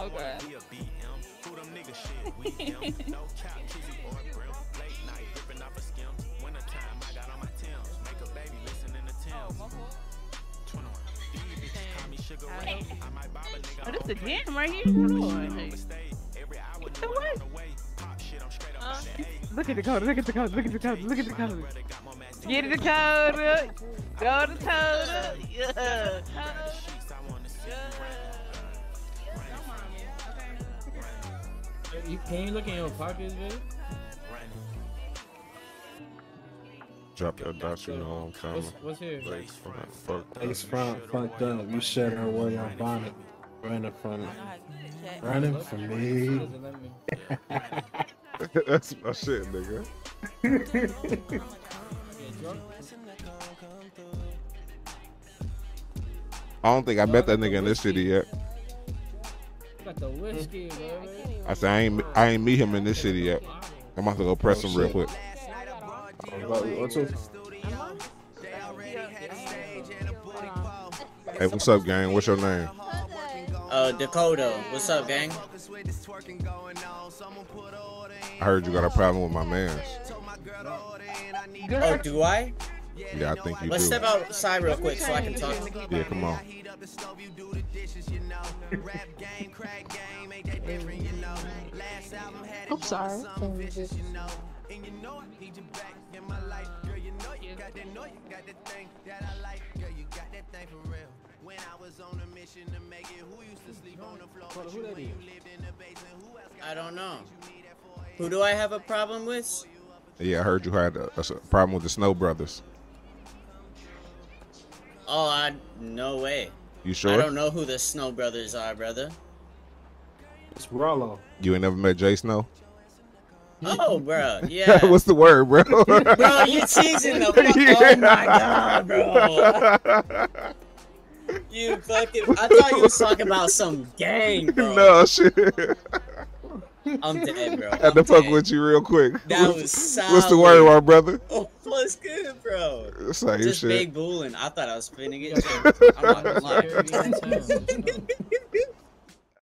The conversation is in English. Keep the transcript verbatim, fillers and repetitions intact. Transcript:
Oh god. Oh, this the jam right here. Lord. What? Uh, Look at the code. Look at the code. Look at the code. Look at the code. Get the code. Go to code. Yeah. You, can you look in your pockets, babe? Drop your dots, you know what I'm What's, coming. what's here? Lace front, fuck. Lace front, fucked up. You said her way your bonnet. Running from running from me. That's my shit, nigga. I don't think I met that nigga in this city yet. Got the whiskey, bro. I said I ain't I ain't meet him in this city yet. I'm about to go press him real quick. What's up? Hey, what's up, gang? What's your name? Uh, Dakota. What's up, gang? I heard you got a problem with my mans. Oh, do I? Yeah, I think you Let's do. step outside real quick so I can talk. Yeah, come on. I'm sorry. I don't know. Who do I have a problem with? Yeah, I heard you had a, a problem with the Snow Brothers. Oh, I no way. You sure? I don't know who the Snow Brothers are, brother. It's Rollo. You ain't never met Jay Snow? Oh, bro, yeah. What's the word, bro? Bro, you teasing the fuck. Oh my god, bro. You fucking. I thought you was talking about some gang, bro. No shit. I'm dead, bro. I had to fuck with you real quick. That what's, was solid. What's the word, my brother? Oh, what's good, bro? It's like Just shit. big bullin'. I thought I was finna get you. I'm not gonna lie.